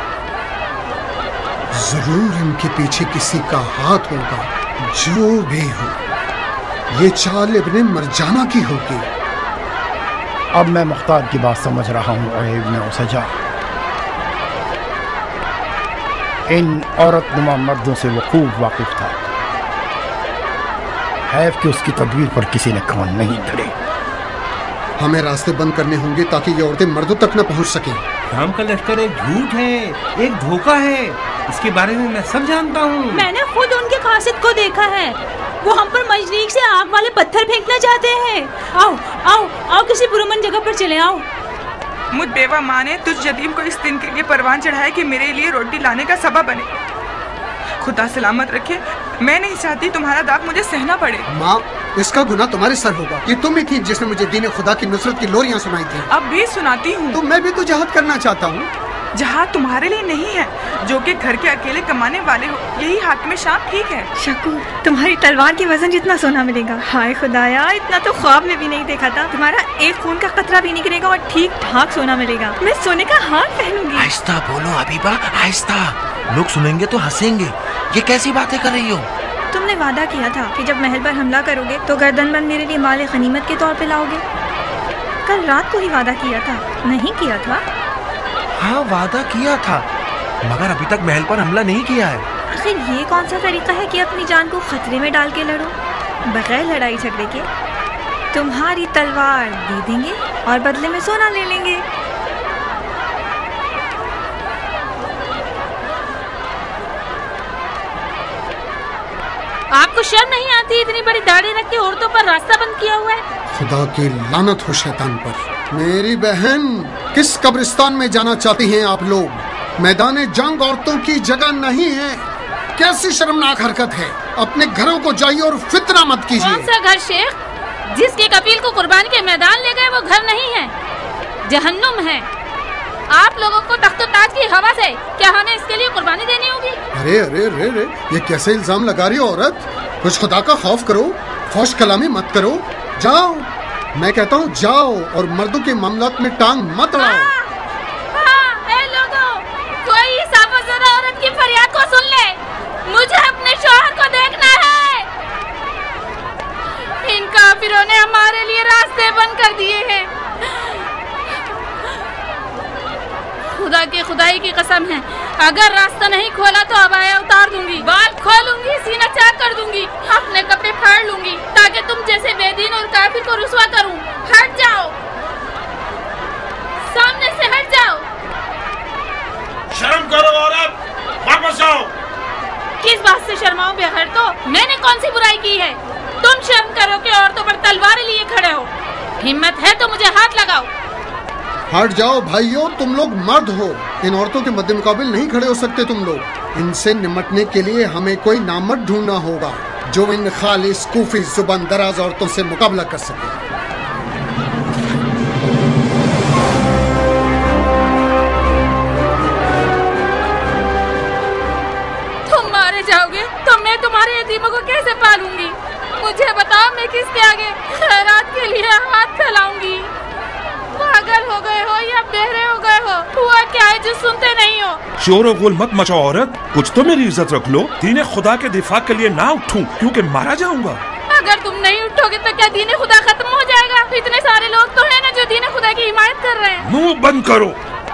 जरूर इनके पीछे किसी का हाथ होगा। जो भी हो, ये चाल इब्ने मरजाना की होगी। अब मैं मुख्तार की बात समझ रहा हूँ। इब्ने उसजा इन औरत नुमा मर्दों से वो खूब वाकिफ था। हैफ कि उसकी तदबीर पर किसी ने कान नहीं धरे। हमें रास्ते बंद करने होंगे ताकि ये औरतें मर्दों तक न पहुंच सके। राम का लश्कर एक झूठ है, एक धोखा है। इसके बारे में मैं सब जानता हूँ। मैंने खुद उनके कासिद को देखा है। वो हम पर मजरीक से आग वाले पत्थर फेंकना चाहते हैं। आओ आओ आओ, किसी पुरअमन जगह पर चले आओ। मुझ बेवा माँ ने तुझ यतीम को इस दिन के लिए परवान चढ़ाया कि मेरे लिए रोटी लाने का सबब बने। खुदा सलामत रखे। मैं नहीं चाहती तुम्हारा दाग मुझे सहना पड़े। माँ इसका गुनाह तुम्हारे सर होगा। ये तुम ही थी जिसने मुझे दीन खुदा की नुसरत की लोरियां सुनाई थी। अब भी सुनाती हूँ। तो मैं भी तो जहाद करना चाहता हूँ। जहाद तुम्हारे लिए नहीं है जो कि घर के अकेले कमाने वाले हो, यही हाकिम शाम ठीक है। शकूर, तुम्हारी तलवार के वजन जितना सोना मिलेगा। हाय खुदाया, इतना तो ख्वाब में भी नहीं देखा था। तुम्हारा एक खून का कतरा भी निकलेगा और ठीक ठाक सोना मिलेगा। मैं सोने का हार पहनूंगी। आहिस्ता बोलो हबीबा, आहिस्ता। लोग सुनेंगे तो हंसेंगे। ये कैसी बातें कर रही हो? तुमने वादा किया था कि जब महल पर हमला करोगे तो गर्दनबंद मेरे लिए माल गनीमत के तौर पे लाओगे। कल रात को ही वादा किया था, नहीं किया था? हाँ, वादा किया था, मगर अभी तक महल पर हमला नहीं किया है। आखिर ये कौन सा तरीका है कि अपनी जान को खतरे में डाल के लड़ो बगैर लड़ाई झगड़े के? तुम्हारी तलवार दे देंगे और बदले में सोना ले लेंगे। आपको शर्म नहीं आती इतनी बड़ी दाढ़ी रख के औरतों पर रास्ता बंद किया हुआ है? खुदा की लानत हो शैतान पर। मेरी बहन, किस कब्रिस्तान में जाना चाहती हैं आप लोग? मैदान जंग औरतों की जगह नहीं है। कैसी शर्मनाक हरकत है। अपने घरों को जाइए और फितना मत कीजिए। कौन सा घर शेख? जिसके कफील को कुर्बानी के मैदान ले गए वो घर नहीं है, जहन्नुम है। आप लोगों को तख्त ताज की हवा से क्या हमें इसके लिए कुर्बानी देनी होगी? अरे अरे अरे अरे, ये कैसे इल्जाम लगा रही हो औरत? कुछ खुदा का खौफ करो, फौश कलामी मत करो। जाओ, मैं कहता हूँ जाओ और मर्दों के मामलात में टांग मत अड़ाओ। हाँ, हाँ, ए लोगों, कोई साफाज़दा औरत की फरियाद को सुन ले। मुझे अपने शौहर को देखना है। इन काफिरों ने हमारे लिए रास्ते बंद कर दिए हैं। खुदा की खुदाई की कसम है, अगर रास्ता नहीं खोला तो अबाया उतार दूंगी, बाल खोलूंगी, सीना चाक कर दूंगी, अपने कपड़े फाड़ लूंगी ताकि तुम जैसे बेदीन और काफिर को रुसवा करूं। हट जाओ, सामने से हट जाओ। शर्म करो औरत, वापस आओ। किस बात से शर्माऊं बेखैर? तो मैंने कौन सी बुराई की है? तुम शर्म करो कि औरतों पर तलवार लिए खड़े हो। हिम्मत है तो मुझे हाथ लगाओ। हट जाओ भाइयों, तुम लोग मर्द हो। इन औरतों के मद्दे मुकाबिल नहीं खड़े हो सकते तुम लोग। इनसे निमटने के लिए हमें कोई नामर्द ढूंढना होगा जो इन खालिस कूफी जुबान दराज औरतों से मुकाबला कर सके। तुम मारे जाओगे तो मैं तुम्हारे यतीमों को कैसे पालूंगी? मुझे बताओ, मैं किसके आगे खैरात के लिए हाथ फैलाऊंगी? पागल हो गए हो या बहरे हो गए हो? हुआ क्या है जो सुनते नहीं हो? शोर और गुल मत मचाओ औरत, कुछ तो मेरी इज्जत रख लो। दीने खुदा के दिफा के लिए ना उठूं क्योंकि मारा जाऊंगा। अगर तुम नहीं उठोगे तो क्या दीने खुदा खत्म हो जाएगा? इतने सारे लोग तो हैं ना जो दीने खुदा की हिमायत कर रहे हैं। मुंह बंद करो।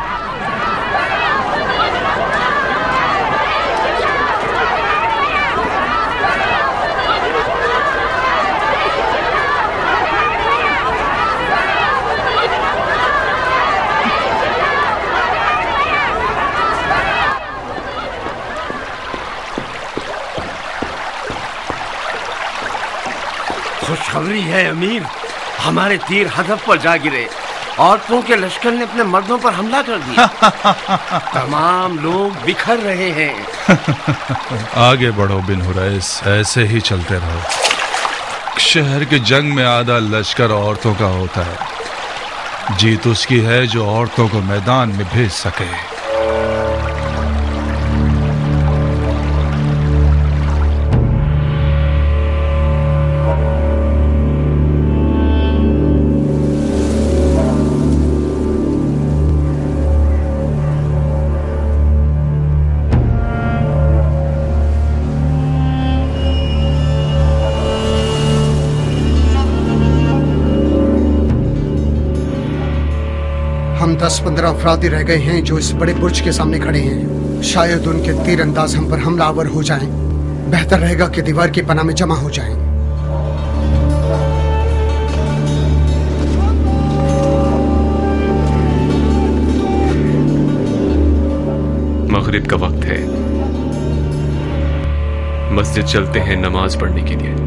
खुशखबरी है अमीर, हमारे तीर हदफ पर जा गिरे। औरतों के लश्कर ने अपने मर्दों पर हमला कर दिया। तमाम लोग बिखर रहे हैं। आगे बढ़ो बिन हुरैस, ऐसे ही चलते रहो। शहर के जंग में आधा लश्कर औरतों का होता है। जीत उसकी है जो औरतों को मैदान में भेज सके। हम दस पंद्रह अफराद ही रह गए हैं जो इस बड़े बुर्ज के सामने खड़े हैं। शायद उनके तीर अंदाज हम पर हमलावर हो जाएं। बेहतर रहेगा कि दीवार की पनाह में जमा हो जाएं। मगरिब का वक्त है, मस्जिद चलते हैं नमाज पढ़ने के लिए।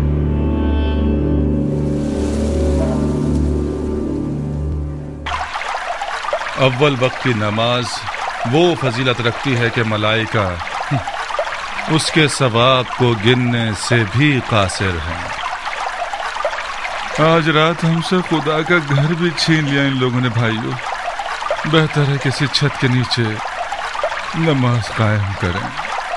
अव्वल वक्त की नमाज वो फजीलत रखती है कि मलाइका उसके सवाब को गिनने से भी कासिर हैं। आज रात हमसे खुदा का घर भी छीन लिया इन लोगों ने भाइयों। बेहतर है किसी छत के नीचे नमाज कायम करें।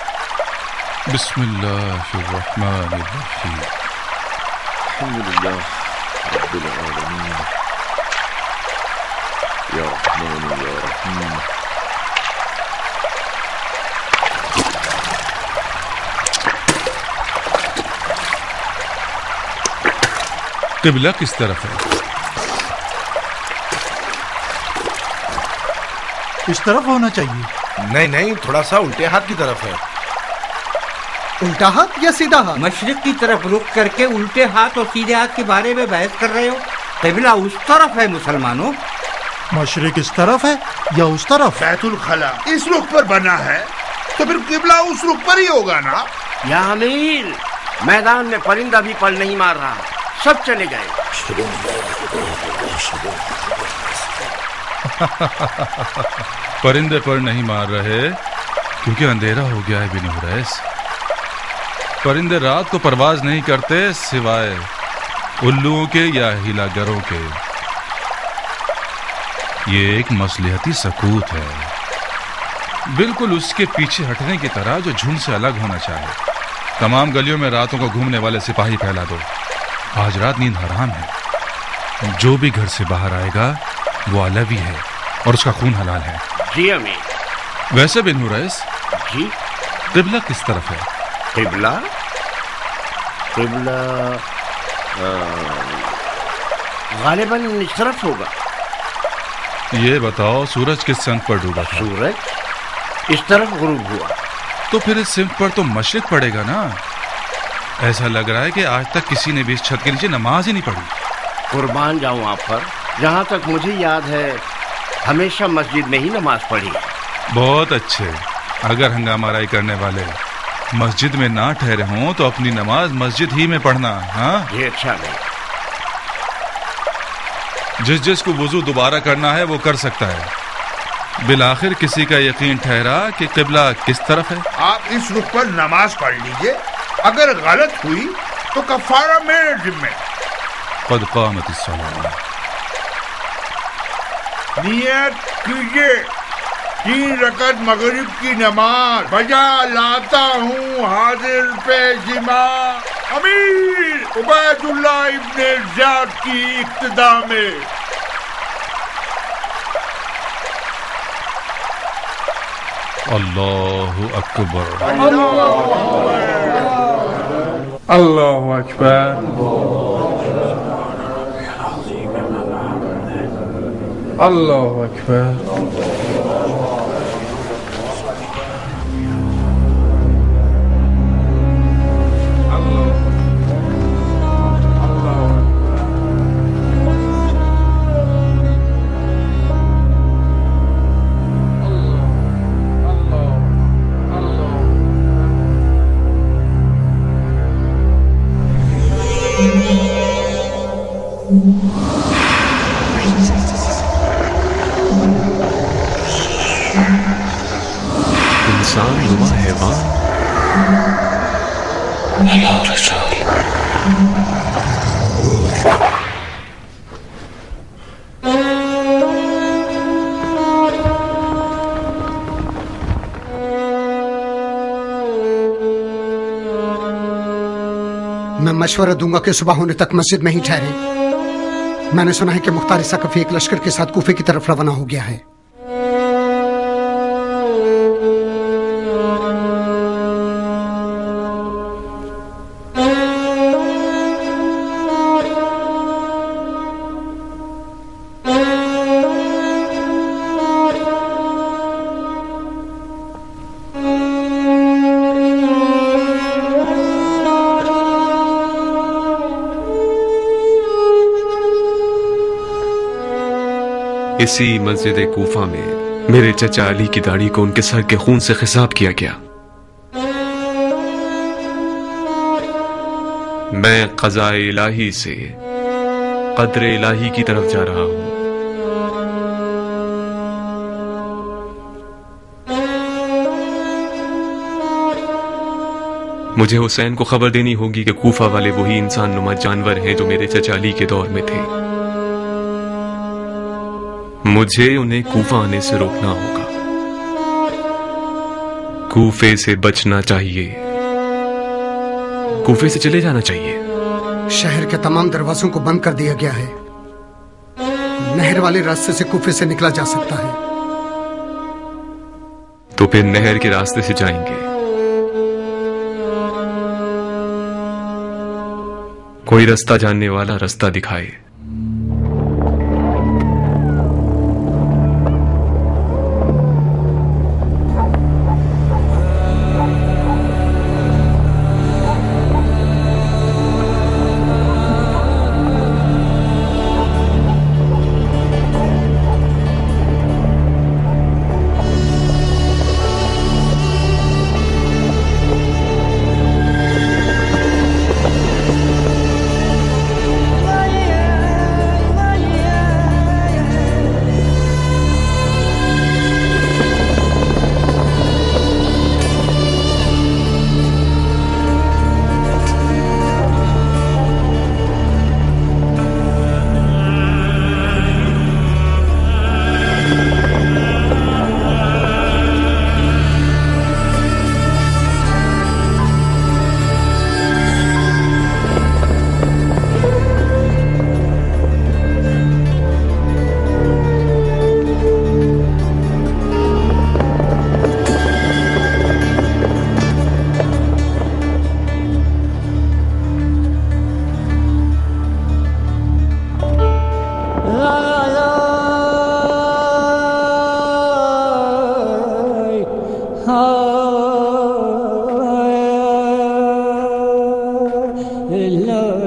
बिस्मिल्लाहिर्रहमानिर्रहीम। अल्हम्दुलिल्लाह रब्बिल आलमीन या रहमान या रहीम। किबला किस तरफ है? इस तरफ होना चाहिए। नहीं नहीं, थोड़ा सा उल्टे हाथ की तरफ है। उल्टा हाथ या सीधा हाथ? मशरिक की तरफ रुख करके उल्टे हाथ और सीधे हाथ के बारे में बहस कर रहे हो। किबला उस तरफ है मुसलमानों। मशरिक इस तरफ है या उस तरफ? बैतुल खला इस रुख पर बना है तो फिर किबला उस रुख पर ही होगा ना। या अमीर, मैदान में परिंदा भी पल नहीं मार रहा, सब चले गए। परिंदे पर नहीं मार रहे क्योंकि अंधेरा हो गया है बिन हुरैस। परिंदे रात को परवाज नहीं करते सिवाय उल्लुओं के या हिलागरों के। ये एक मसलिहती सकूत है, बिल्कुल उसके पीछे हटने की तरह जो झुंड से अलग होना चाहे। तमाम गलियों में रातों को घूमने वाले सिपाही फैला दो। आज रात नींद हराम है। जो भी घर से बाहर आएगा वो अलवी है और उसका खून हलाल है। जी अमीर। वैसे बिन हुरैस जी, किबला किस तरफ है? किबला किबला गालिबन इस तरफ होगा। ये बताओ सूरज किस सिमत पर डूबा था? सूरज इस तरफ गुरूब हुआ। तो फिर इस सिमत पर तो मशरिक पड़ेगा ना। ऐसा लग रहा है कि आज तक किसी ने भी इस छत के नीचे नमाज ही नहीं पढ़ी। कुर्बान जाऊं आप पर, जहां तक मुझे याद है हमेशा मस्जिद में ही नमाज पढ़ी। बहुत अच्छे। अगर हंगामाराई करने वाले मस्जिद में ना ठहरे हों तो अपनी नमाज मस्जिद ही में पढ़ना। हाँ, ये अच्छा नहीं। जिस जिस को वुजू दोबारा करना है वो कर सकता है। बिलाखिर किसी का यकीन ठहरा कि किबला किस तरफ है। आप इस रुख पर नमाज पढ़ लीजिए, अगर गलत हुई तो कफारा मेरे जिम्मे। क़द क़ामतिस सलाह। नियत कीजिए तीन रकत मगरिब की नमाज बजा लाता हूँ हाजिर पेशिमा अमीर उबैदुल्लाह इब्ने ज़ियाद की इक्तिदा में। अल्लाहु अकबर। अल्लाहु अकबर। अल्लाहु अकबर। इंसान नुमा हैवान। मैं मशवरा दूंगा कि सुबह होने तक मस्जिद में ही ठहरे। मैंने सुना है कि मुख्तार सकफी एक लश्कर के साथ कूफे की तरफ रवाना हो गया है। इसी मस्जिद कूफा में मेरे चचा अली की दाढ़ी को उनके सर के खून से खिसाब किया गया। मैं क़ज़ा इलाही से क़द्र इलाही की तरफ जा रहा हूं। मुझे हुसैन को खबर देनी होगी कि कूफा वाले वही इंसान नुमा जानवर हैं जो मेरे चचा अली के दौर में थे। मुझे उन्हें कूफा आने से रोकना होगा। कूफे से बचना चाहिए, कूफे से चले जाना चाहिए। शहर के तमाम दरवाजों को बंद कर दिया गया है। नहर वाले रास्ते से कूफे से निकला जा सकता है। तो फिर नहर के रास्ते से जाएंगे। कोई रास्ता जानने वाला रास्ता दिखाए। love.